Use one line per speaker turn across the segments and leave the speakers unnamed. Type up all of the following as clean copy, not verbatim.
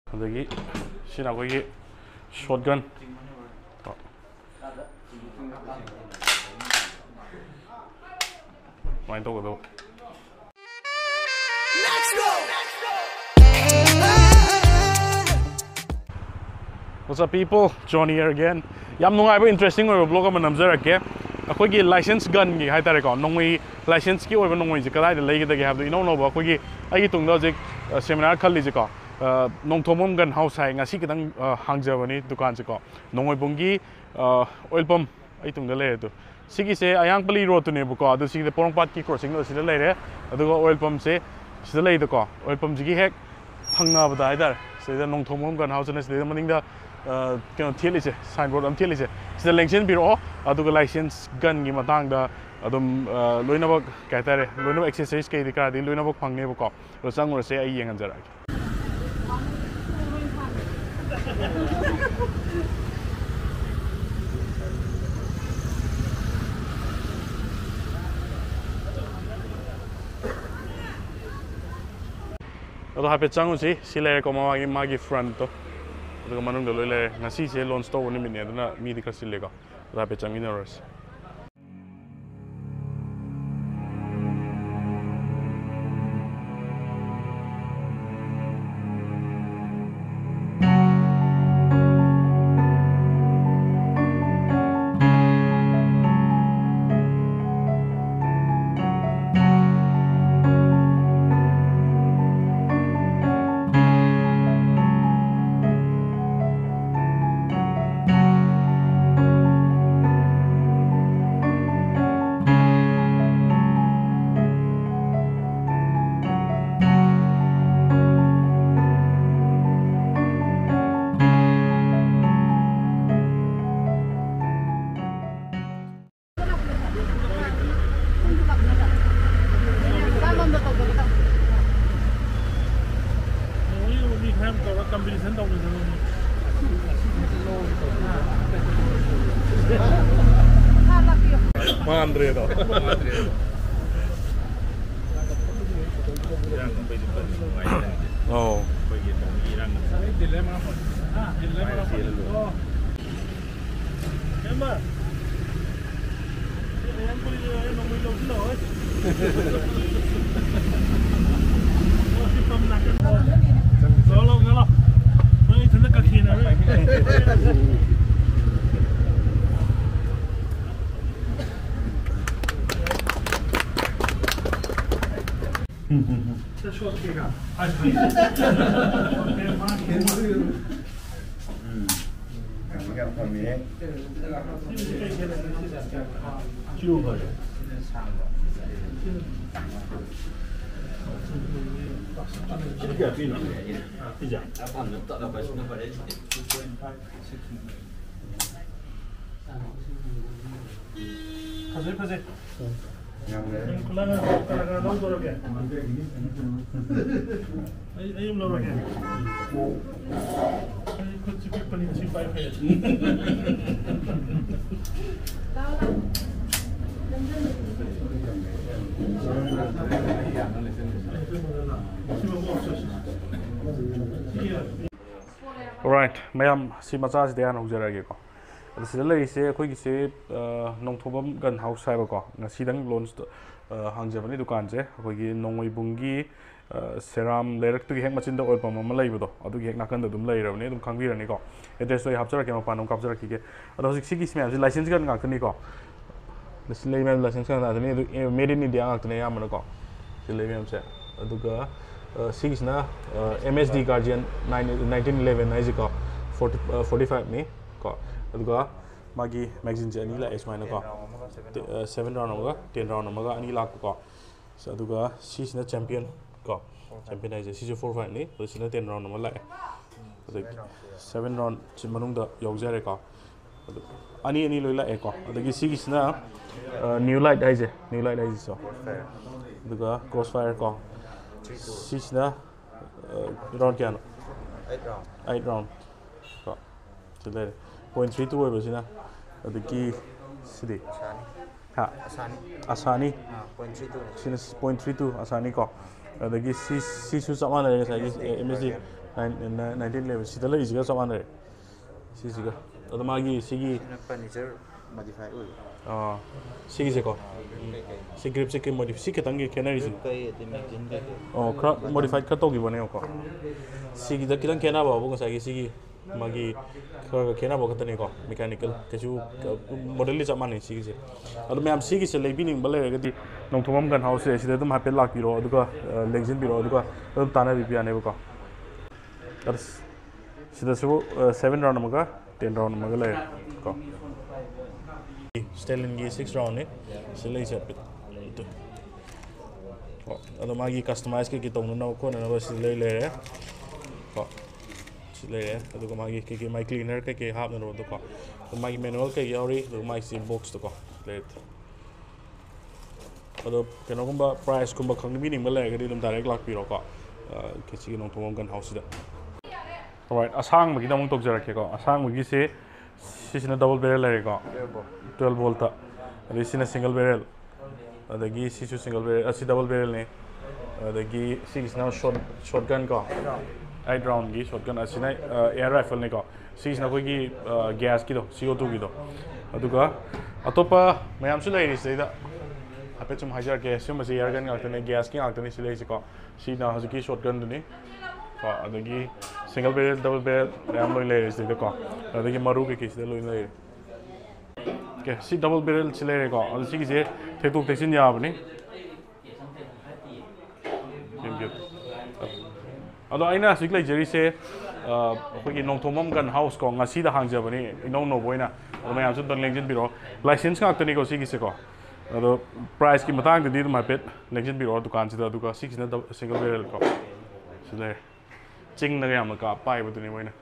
ꯑꯗꯒꯤ ꯁꯤꯅ ꯑꯩꯈꯣꯏꯒꯤ ꯁꯣꯠꯒꯟ ꯁꯨꯃꯥꯏꯅ ꯇꯧꯒꯗꯧꯕ. What's up people? Johnny here again. ꯌꯥꯝ ꯅꯨꯡꯉꯥꯏꯕ interesting ꯑꯣꯏꯕ vlog ꯑꯃ ꯅꯝꯖꯔꯛꯀꯦ. ꯑꯩꯈꯣꯏꯒꯤ ꯂꯥꯏꯁꯦꯟꯁ ꯒꯟꯒꯤ ꯍꯥꯏꯇꯥꯔꯦꯀꯣ. ꯅꯣꯡꯃꯩ ꯂꯥꯏꯁꯦꯟꯁꯀꯤ ꯑꯣꯏꯕ ꯅꯣꯡꯃꯩꯁꯦ ꯀꯗꯥꯏꯗ ꯂꯩꯒꯗꯒꯦ ꯍꯥꯏꯕꯗꯨ ꯏꯅꯧ ꯅꯧꯕ ꯑꯩꯈꯣꯏꯒꯤ ꯑꯩꯒꯤ ꯇꯨꯡꯗ ꯍꯧꯖꯤꯛ ꯁꯦꯃꯤꯅꯥꯔ ꯈꯜꯂꯤꯁꯦꯀꯣ. Nongthongbam Gun House ꯍꯥꯏ ꯉꯁꯤ ꯈꯤꯇꯪ ꯍꯥꯡꯖꯕꯅꯤ ꯗꯨꯀꯥꯟꯁꯦꯀꯣ. Nongmeibungꯒꯤ oil pump ꯑꯩ ꯇꯨꯡꯗ ꯂꯩꯔꯦ ꯑꯗꯨ. ꯁꯤꯒꯤꯁꯦ Ayangpalli Road ꯇꯨꯅꯦꯕꯀꯣ. ꯑꯗꯨ ꯁꯤꯒꯤꯗ ꯄꯣꯔꯣꯝꯄꯥꯠꯀꯤ ꯀ꯭ꯔꯣꯁꯤꯡꯗꯣ ꯁꯤꯗ ꯂꯩꯔꯦ. ꯑꯗꯨꯒ oil pumpꯁꯦ ꯁꯤꯗ ꯂꯩꯗꯀꯣ. Oil pumpꯁꯤꯒꯤ ꯍꯦꯛ ꯊꯪꯅꯕꯗ ꯍꯥꯏꯇꯥꯔꯦ. ꯁꯤꯗ Nongthongbam Gun House ꯅ ꯁꯤꯗ ꯃꯅꯤꯡꯗ ꯀꯩꯅꯣ ꯊꯦꯠꯂꯤꯁꯦ ꯁꯥꯏꯟꯕꯣꯔꯗ ꯑꯃ ꯊꯦꯠꯂꯤꯁꯦ ꯁꯤꯗ ꯂꯦꯡꯁꯤꯟꯕꯤꯔꯛꯑꯣ ꯑꯗꯨꯒ ꯂꯥꯏꯁꯦꯟꯁ ꯒꯟꯒꯤ ꯃꯇꯥꯡꯗ ꯑꯗꯨꯝ ꯂꯣꯏꯅꯃꯛ ꯀꯩ ꯍꯥꯏꯇꯥꯔꯦ ꯂꯣꯏꯅꯃꯛ ꯑꯦꯛꯁꯦꯁꯔꯤꯁ ꯀꯩꯗꯤ ꯀꯔꯥꯗꯤ ꯂꯣꯏꯅꯃꯛ ꯐꯪꯅꯦꯕꯀꯣ ꯑꯗꯣ ꯆꯪꯉꯨꯔꯁꯦ ꯑꯩ ꯌꯦꯡꯍꯟꯖꯔꯛꯑꯒꯦ. ꯑꯗꯣ ꯍꯥꯏꯐꯦꯠ ꯆꯪꯉꯨꯁꯤ ꯁꯤ ꯂꯩꯔꯦꯀꯣ ꯃꯥꯒꯤ ꯐ꯭ꯔꯟꯠꯇꯣ ꯑꯗꯨꯒ ꯃꯅꯨꯡꯗ ꯂꯣꯏ ꯂꯩꯔꯦ ꯉꯁꯤꯁꯦ ꯂꯣꯟꯆ ꯇꯧꯕ ꯅꯨꯃꯤꯠꯅꯦ ꯑꯗꯨꯅ ꯃꯤꯗꯤ ꯈꯔ ꯆꯤꯜꯂꯦꯀꯣ ꯑꯗꯣ ꯍꯥꯏꯐꯦꯠ ꯆꯪꯃꯤꯟꯅꯔꯨꯔꯁꯤ. Andredo. Oh. Alright, mayam si macha si hana hujarageeko. Sida leise akhogise Nongthongbam Gun House haibako. Ngasidang launch hangjabani dukan je akhogii Nongmeibunggi seram leiraktugi hek machinda oil pump ama leibado adugi hek nakanda dum leirabani dum khangbirani ko. Address oi hapjarake mapanam kapjarakige. Ado hojik sigi smam license gun ngaktani ko. License gun adani made in India ngaktani yamana ko. Sile mem se aduga sigisna MSD Guardian 1911 haisiko 45 ni ko aduga magi magazine je ani la ismaina ko 7 round amaga 10 round amaga ani lakh ko so aduga sisna champion ko champion haise sisu 45 ni so sina 10 round ama la adu 7 round chi manungda yaujare ko adu ani loi la ko adagi sigisna new light haise so aduga crossfire ko sisna round kya no 8 round ko chile 0.32 oiba sina adagi sidi ha asani 0.32 sina 0.32 asani ko adagi sisu samana le sai MSD 1911 sida leisiga samane sisiga adu magi sigi
furniture modify oi
sigi se ko si grip se ke modify si ke tangi kenari si
kai the magazine kai
kra modified ka to gi bane ko sigi da kidan kena ba bu sagi sigi magi kra kena ba ka tani ko mechanical kesu model li samane sigi se adu me am sigi se lebining bale ga di Nongthongbam Gun House se sida dum happy lak biro adu ka lengsin biro adu ka dum tana bi ane ko sida su 7 round amaga 10 round amaga le ko Stalin gi 6 round ne sila isa pit itu ado magi customize ke tong na ko na ba sila le ko sila le ado ko magi ke my cleaner ke hap na ro do ko magi manual ke yori do my sim box to ko le ado keno kumba price kumba khang ni ning ba le ga di dum direct lak pi ro ko ke chi Nongthongbam Gun House da alright asang magi damong tok jara ke ko asang magi se sisina double barrel le ko 12 volt ta adi sina single barrel adagi sisu single barrel asi double barrel ne adagi sisina shotgun ko 8 round gi shotgun asina air rifle ne ko sisina ko gi gas ki do CO2 gi do aduga atopa mayam su lai ri da ape chum hajar ke sum asi air gun ngak ne gas ki ngak ne silai ko sina hazuki shotgun ne ko adagi single barrel double barrel mayam loi lai ri ko adagi maru ke kis loi lai okay si double barrel silai ko adu si se thektuk theksin ya bani ado aina sik lai jeri se khoi Nongthongbam Gun House ko ngasi da hangja bani inong no boina mayam su dang lengjin biro license ngak tani ko si se ko ado price ki matang de ma pet lengjin biro dukan si da duka six na single barrel ko silai ching na yam ka pai bu ni boina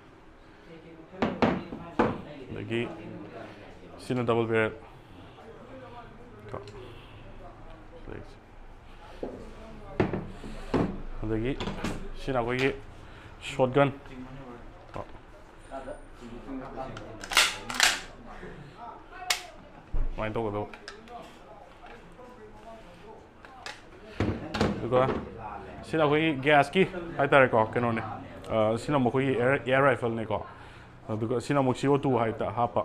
lagi sina double barrel ko lagi sina ko ye shotgun ko main to ko do duka sina ko ye gas ki ai tare ko keno ne sina mo ko ye air rifle ne ko duka sina mo CO2 hai ta hapa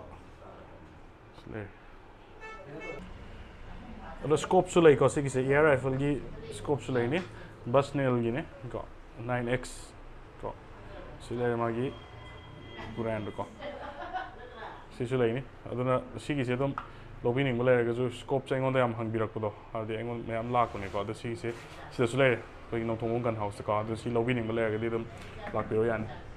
ado scope su lai ko se air rifle gi scope su lai ni bus nail gi ne ko 9x ko sile ma gi brand ko si su lai ni aduna si gi se dum lobining bale ga ju scope chang on da am hang birak ko do adi engon me am lak ko ne ko ado si se su lai ko Nongthongbam Gun House ko ado si lobining bale ga di dum lak bi ro yan